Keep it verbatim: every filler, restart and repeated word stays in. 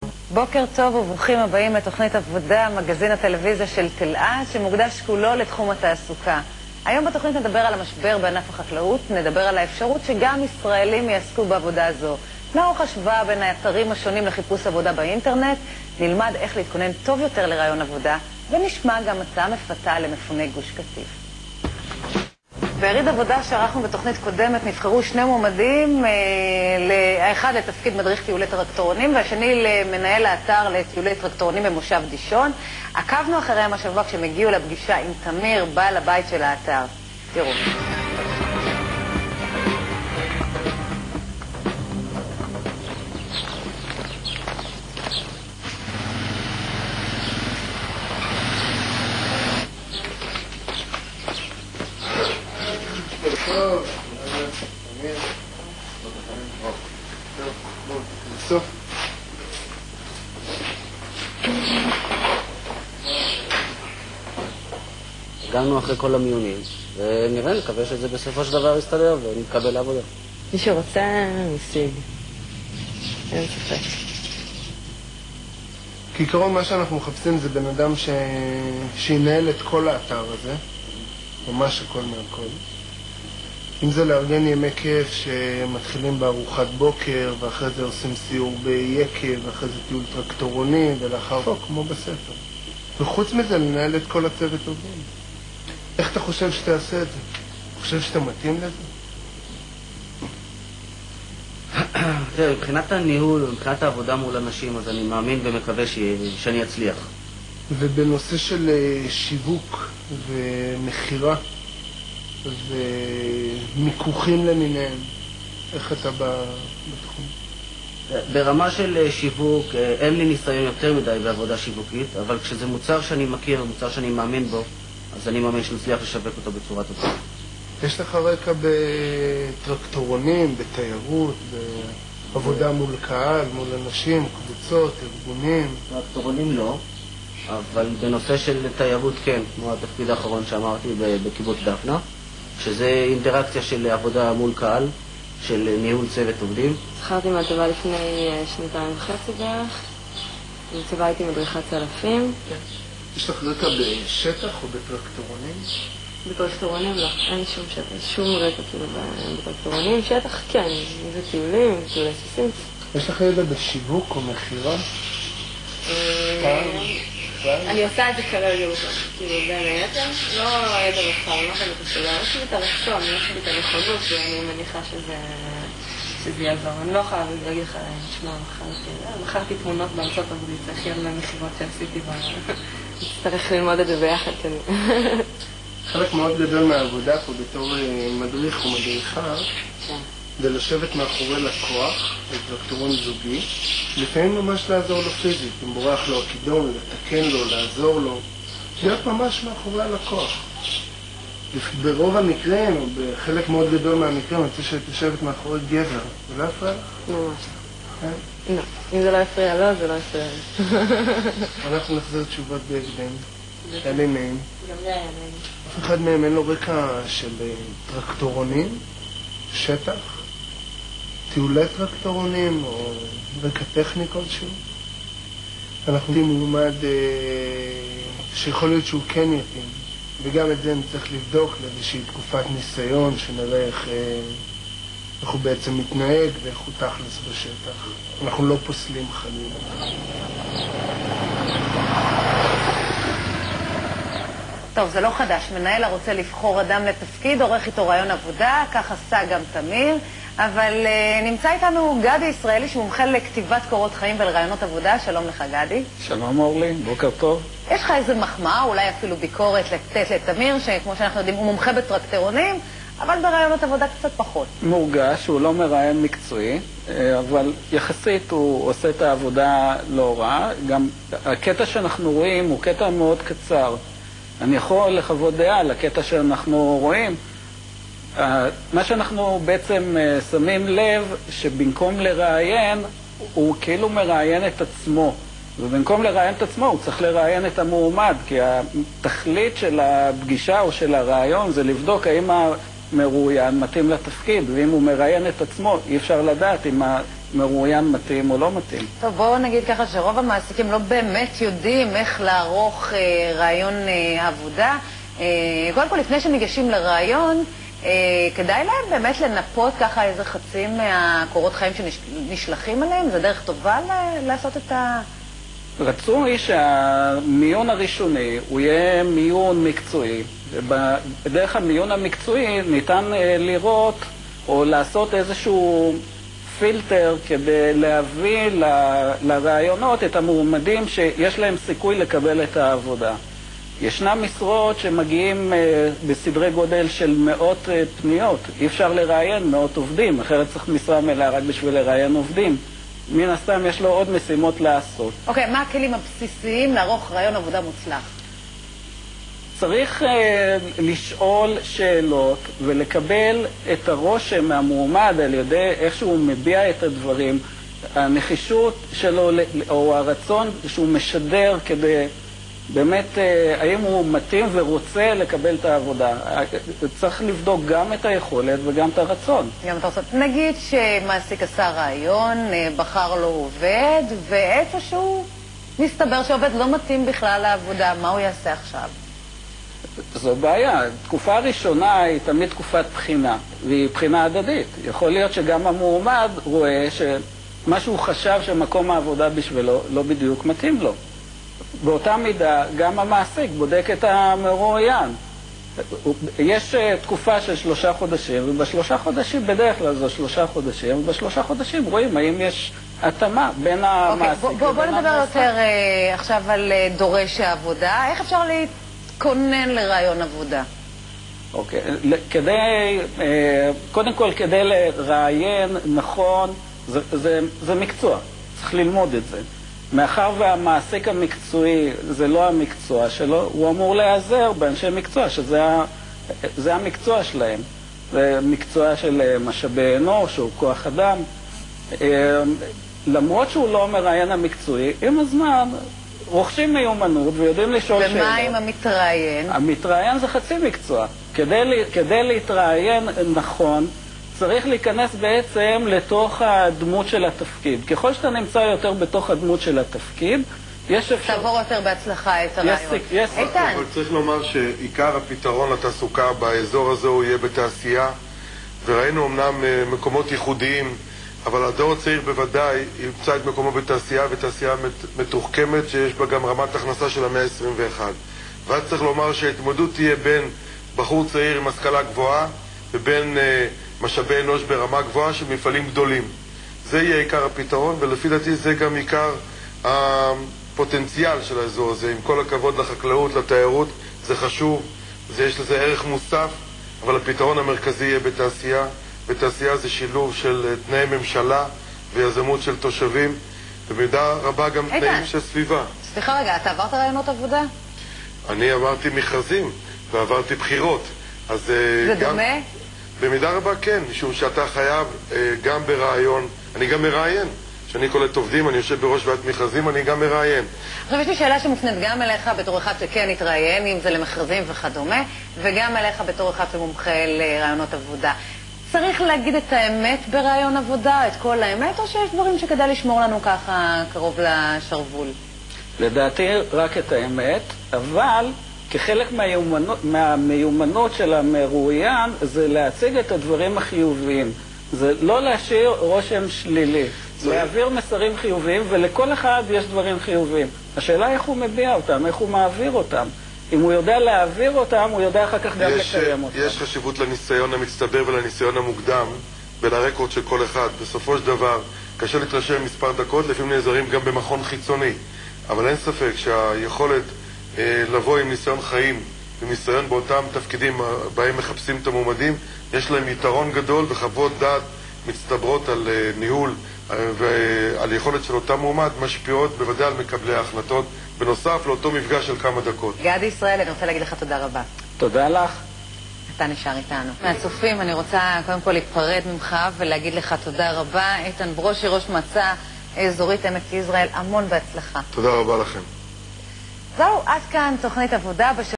בוקר טוב וברוכים הבאים לתוכנית עבודה, מגזין הטלוויזיה של תלעד, שמוקדש כולו לתחום התעסוקה. היום בתוכנית נדבר על המשבר בענף החקלאות, נדבר על האפשרות שגם ישראלים יעסקו בעבודה הזו. נערוך השוואה בין האתרים השונים לחיפוש עבודה באינטרנט, נלמד איך להתכונן טוב יותר לרעיון עבודה, ונשמע גם הצעה מפתה למפוני גוש קטיף. ביריד עבודה שערכנו בתוכנית קודמת נבחרו שני מועמדים, האחד לתפקיד מדריך טיולי טרקטורונים והשני למנהל האתר לטיולי טרקטורונים במושב דישון. עקבנו אחריהם השבוע כשהם הגיעו לפגישה עם תמיר, בעל הבית של האתר. תראו. טוב, תמיר. טוב, בסוף. הגענו אחרי כל המיונים, ונראה, נקווה שזה בסופו של דבר יסתדר ונתקבל לעבודה. מי שרוצה, משיג. אין ספק. כעיקרון מה שאנחנו מחפשים זה בן אדם ש... שינהל את כל האתר הזה, ממש הכל מהכל. אם זה לארגן ימי כיף שמתחילים בארוחת בוקר, ואחרי זה עושים סיור ביקב, ואחרי זה טיול טרקטורונים, ולאחר פה, כמו בספר. וחוץ מזה, לנהל את כל הצוות עובדים. איך אתה חושב שתעשה את זה? אתה חושב שאתה מתאים לזה? תראה, מבחינת הניהול, מבחינת העבודה מול אנשים, אז אני מאמין ומקווה ש... שאני אצליח. ובנושא של שיווק ומחירה, ומיקוחים למיניהם, איך אתה בתחום? ברמה של שיווק, אין לי ניסיון יותר מדי בעבודה שיווקית, אבל כשזה מוצר שאני מכיר, מוצר שאני מאמין בו, אז אני מאמין שנצליח לשווק אותו בצורה טובה. יש לך רקע בטרקטורונים, בתיירות, בעבודה מול קהל, מול אנשים, קבוצות, ארגונים? טרקטורונים לא, אבל בנושא של תיירות כן, כמו התפקיד האחרון שאמרתי בקיבוץ דפנה, שזה אינטראקציה של עבודה מול קהל, של ניהול צוות עובדים. זכרתי מהצבא לפני שנתיים וחצי בערך. בצבא הייתי מדריכת צלפים. יש לך רקע בשטח או בטרקטורונים? בטרקטורונים לא, אין שום שטח, שום רקע כאילו בטרקטורונים. שטח כן, זה טיולים, טיולי סוסים. יש לך ידע בשיווק או מחירה? אני עושה את זה כרגע, כאילו, בין היתר, לא ידע בכלל, לא חייבת לשאלה, יש לי את הרצון, יש לי את הנכונות, ואני מניחה שזה יעזור. אני לא יכולה להגיד לך, נשמע, מכרתי תמונות בארצות הברית, זה הכי הרבה מחירות שעשיתי, ונצטרך ללמוד את זה ביחד כזה. חלק מאוד גדול מהעבודה פה בתור מדריך או מדריכה, זה לשבת מאחורי לקוח, בטרקטורון זוגי, לפעמים ממש לעזור לו פיזית, אם בורח לו הכידון, לתקן לו, לעזור לו, להיות ממש מאחורי הלקוח. ברוב המקרים, או בחלק מאוד גדול מהמקרים, אני רוצה שתשבת מאחורי גבר, זה לא יפריע לך? ממש. לא, אם זה לא יפריע לו, זה לא יפריע לי. אנחנו נחזיר תשובות בהקדם. אלה מהם. גם זה היה מהם. אף אחד מהם אין לו רקע של טרקטורונים, שטח, טיולי טרקטורונים או רקע טכני כלשהו. אנחנו יודעים מועמד אה, שיכול להיות שהוא כן יתאים, וגם את זה נצטרך לבדוק לאיזושהי תקופת ניסיון, שנראה איך, אה, איך הוא בעצם מתנהג ואיך הוא תכלס בשטח. אנחנו לא פוסלים חלילה. טוב, זה לא חדש. מנהל הרוצה לבחור אדם לתפקיד, עורך איתו רעיון עבודה, כך עשה גם תמיר. אבל uh, נמצא איתנו גדי ישראלי שמומחה לכתיבת קורות חיים ולרעיונות עבודה. שלום לך גדי. שלום אורלי, בוקר טוב. יש לך איזה מחמאה, אולי אפילו ביקורת לתת לתמיר, שכמו שאנחנו יודעים הוא מומחה בטרקטורונים, אבל ברעיונות עבודה קצת פחות. מורגש, הוא לא מראיין מקצועי, אבל יחסית הוא עושה את העבודה לא רע. גם הקטע שאנחנו רואים הוא קטע מאוד קצר. אני יכול לחוות דעה על הקטע שאנחנו רואים. מה שאנחנו בעצם שמים לב, שבמקום לראיין, הוא כאילו מראיין את עצמו. ובמקום לראיין את עצמו, הוא צריך לראיין את המועמד, כי התכלית של הפגישה או של הרעיון זה לבדוק האם המרואיין מתאים לתפקיד, ואם הוא מראיין את עצמו, אי אפשר לדעת אם המרואיין מתאים או לא מתאים. טוב, בואו נגיד ככה שרוב המעסיקים לא באמת יודעים איך לערוך אה, רעיון אה, עבודה. אה, קודם כל, לפני שניגשים לרעיון, אה, כדאי להם באמת לנפות ככה איזה חצי מהקורות חיים שנשלחים עליהם? זה דרך טובה ל- לעשות את ה... רצוי שהמיון הראשוני הוא יהיה מיון מקצועי. בדרך המיון המקצועי ניתן לראות או לעשות איזשהו פילטר כדי להביא ל- לרעיונות את המועמדים שיש להם סיכוי לקבל את העבודה. ישנם משרות שמגיעים בסדרי גודל של מאות פניות. אי אפשר לראיין מאות עובדים, אחרת צריך משרה מלאה רק בשביל לראיין עובדים. מן הסתם יש לו עוד משימות לעשות. אוקיי, מה הכלים הבסיסיים לערוך רעיון עבודה מוצלח? צריך אה, לשאול שאלות ולקבל את הרושם מהמועמד על ידי איך שהוא מביע את הדברים, הנחישות שלו או הרצון שהוא משדר כדי באמת אה, האם הוא מתאים ורוצה לקבל את העבודה. צריך לבדוק גם את היכולת וגם את הרצון. גם אתה רוצה, נגיד שמעסיק עשה רעיון, בחר לו עובד, ואיפשהו מסתבר שעובד לא מתאים בכלל לעבודה, מה הוא יעשה עכשיו? זו בעיה. תקופה הראשונה היא תמיד תקופת בחינה, והיא בחינה הדדית. יכול להיות שגם המועמד רואה שמה שהוא חשב שמקום העבודה בשבילו לא בדיוק מתאים לו. באותה מידה גם המעסיק בודק את המרואיין. יש תקופה של שלושה חודשים, ובשלושה חודשים בדרך כלל זו שלושה חודשים, ובשלושה חודשים רואים האם יש התאמה בין המעסיק בוא, בוא, בוא לבין נדבר המעסיק. יותר uh, עכשיו על uh, דורש העבודה. איך אפשר להתכונן לרעיון עבודה? אוקיי, כדי, uh, קודם כל כדי לראיין נכון, זה, זה, זה מקצוע, צריך ללמוד את זה. מאחר והמעסיק המקצועי זה לא המקצוע שלו, הוא אמור להיעזר באנשי מקצוע, שזה ה, זה המקצוע שלהם. זה מקצוע של משאבי אנוש או כוח אדם. למרות שהוא לא מראיין המקצועי, עם הזמן רוכשים מיומנות ויודעים לשאול שאלות. ומה עם המתראיין? המתראיין זה חצי מקצוע. כדי, כדי להתראיין נכון, צריך להיכנס בעצם לתוך הדמות של התפקיד. ככל שאתה נמצא יותר בתוך הדמות של התפקיד, יש אפשר... תעבור יותר בהצלחה את הרעיון. יש... איתן. אבל צריך לומר שעיקר הפתרון לתעסוקה באזור הזה הוא יהיה בתעשייה, וראינו אמנם מקומות ייחודיים, אבל הדור הצעיר בוודאי ימצא את מקומו בתעשייה, ותעשייה מתוחכמת שיש בה גם רמת הכנסה של המאה ה-עשרים ואחת. ואז צריך לומר שההתמודדות תהיה בין בחור צעיר עם השכלה גבוהה ובין uh, משאבי אנוש ברמה גבוהה של מפעלים גדולים. זה יהיה עיקר הפתרון, ולפי דעתי זה גם עיקר הפוטנציאל של האזור הזה. עם כל הכבוד לחקלאות, לתיירות, זה חשוב, זה, יש לזה ערך מוסף, אבל הפתרון המרכזי יהיה בתעשייה. בתעשייה זה שילוב של תנאי ממשלה ויזמות של תושבים, ובמידה רבה גם איתן. תנאים של סביבה. סליחה רגע, אתה עברת רעיונות עבודה? אני עברתי מכרזים ועברתי בחירות. אז זה גם, דומה? במידה רבה כן, משום שאתה חייב גם ברעיון, אני גם מראיין. כשאני קולט עובדים, אני יושב בראש ועדת מכרזים, אני גם מראיין. עכשיו יש לי שאלה שמופנית גם אליך בתור אחד שכן התראיין, אם זה למכרזים וכדומה, וגם אליך בתור אחד שמומחה לרעיונות עבודה. צריך להגיד את האמת ברעיון עבודה, את כל האמת, או שיש דברים שכדאי לשמור לנו ככה קרוב לשרוול? לדעתי רק את האמת, אבל כחלק מהמיומנות, מהמיומנות של המרואיין זה להציג את הדברים החיוביים. זה לא להשאיר רושם שלילי, זה להעביר מסרים חיוביים, ולכל אחד יש דברים חיוביים. השאלה איך הוא מביע אותם, איך הוא מעביר אותם. אם הוא יודע להעביר אותם, הוא יודע אחר כך גם יש, לקיים אותם. יש חשיבות לניסיון המצטבר ולניסיון המוקדם ולרקורד של כל אחד. בסופו של דבר, קשה להתרשם מספר דקות, לפעמים נעזרים גם במכון חיצוני. אבל אין ספק שהיכולת אה, לבוא עם ניסיון חיים וניסיון באותם תפקידים בהם מחפשים את המועמדים, יש להם יתרון גדול וחוות דעת מצטברות על אה, ניהול אה, ועל יכולת של אותם מועמד משפיעות בוודאי על מקבלי ההחלטות, בנוסף לאותו מפגש של כמה דקות. גדי ישראל, אני רוצה להגיד לך תודה רבה. תודה לך. אתה נשאר איתנו. מהצופים, אני רוצה קודם כל להיפרד ממך ולהגיד לך תודה רבה. איתן ברושי, ראש מועצה אזורית עמק יזרעאל, המון בהצלחה. תודה רבה לכם. זהו, עד כאן תוכנית עבודה.